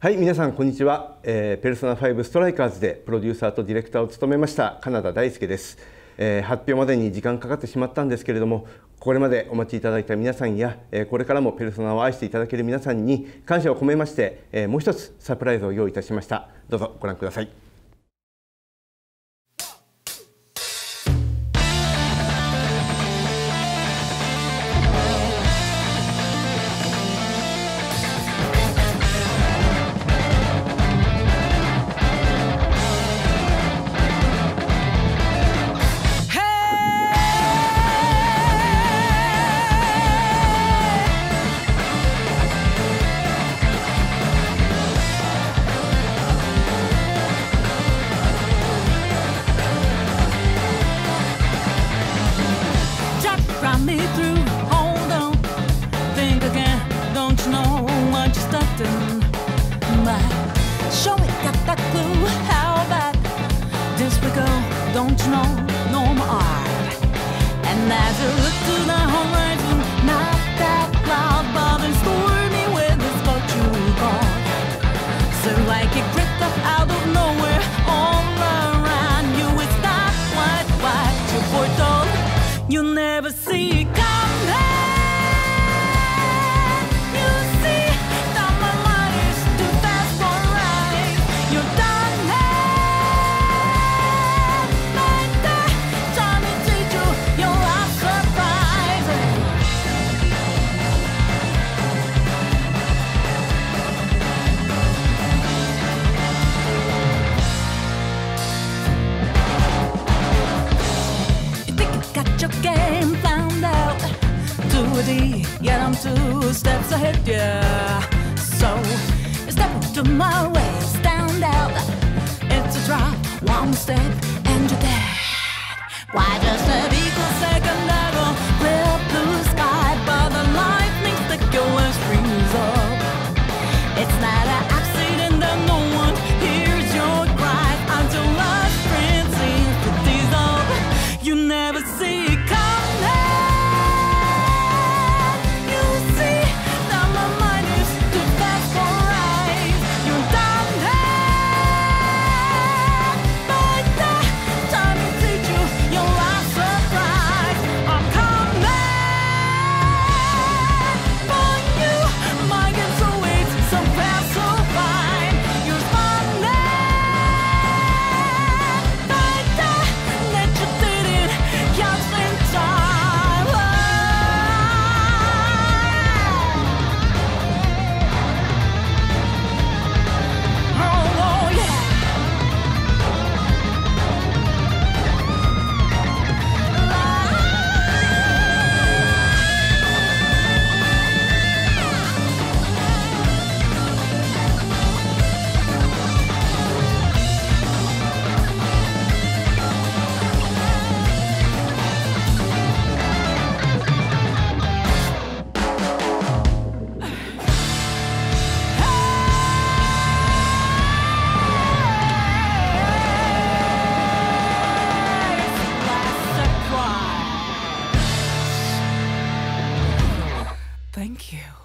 はい、皆さんこんにちは。ペルソナ5ストライカーズでプロデューサーとディレクターを務めました金田大輔です。発表までに時間かかってしまったんですけれども、これまでお待ちいただいた皆さんや、これからもペルソナを愛していただける皆さんに感謝を込めまして、もう一つサプライズを用意いたしました。どうぞご覧ください。 Me through, hold on, think again, don't you know what you're starting? Show me, got that clue, how bad this we go, don't you know, no more art. And as you look to the horizon, not that cloud, but it's stormy with the spot you got. So like it crept up out of nowhere, all around you, it's not quite what you foretold. You never see it coming. You see that my mind is too fast for right. You're done like that. Time to teach you your last surprise. You think you got your game found out to a D, yet I'm 2 steps ahead, yeah. So step up to my way, stand out. It's a drop, one step, and you're dead. Why just a second ago, clear blue sky, but the lightning stick always freeze up. It's not an accident that no one hears your cry until last friend seems to dissolve. You never see it coming. You see that my mind is too fast for right. You're done by that time to teach you your last surprise. I'm coming for you. My game's always so fast, so fine. You're running by that you didn't just in time. Oh yeah. Thank you.